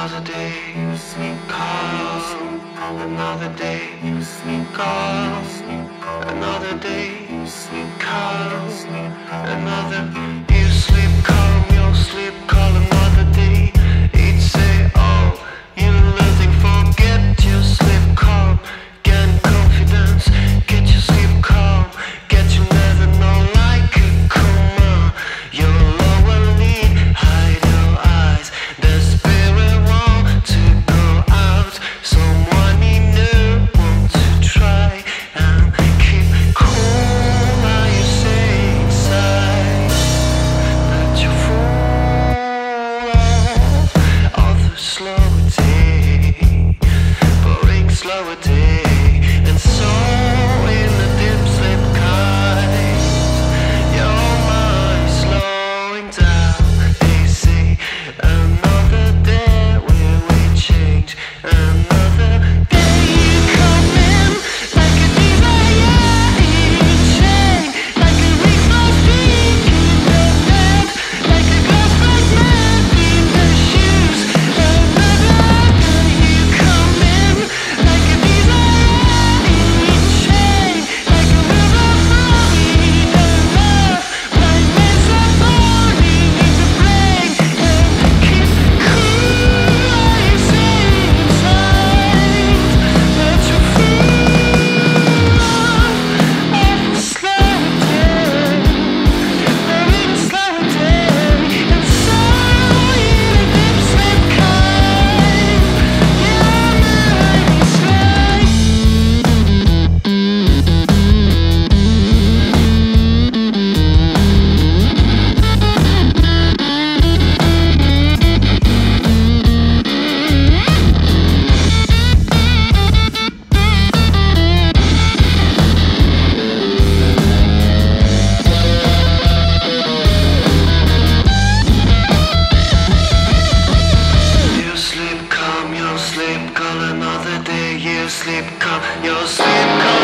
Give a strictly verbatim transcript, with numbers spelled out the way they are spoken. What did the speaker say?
another day, calm, another day, calm, another day, calm, another. You sleep calm, you sleep calm, another day. Each say, oh, you nothing, forget you sleep calm, gain confidence, get your sleep calm, get you never know like a coma. You're lower lead, hide your eyes, the spirit want to go out, someone you knew want to try and keep cool. Now you say inside that you're full of the slower day, boring slower day, and so in the deep sleep kind, your mind slowing down. They say another day where we change, another day you come in like a desire in chain, like a reflex peak in the bed, like a glass fragment in the shoes. Another day you come in like a desire in chain, like a river flowing enough, fragments are falling in the brain, and keep cool. Are you saying inside that you're full of a slow day, very slow day, and so in a deep sleep kind, your mind is right. You sleep calm, you sleep calm, another day. You sleep calm, you sleep calm.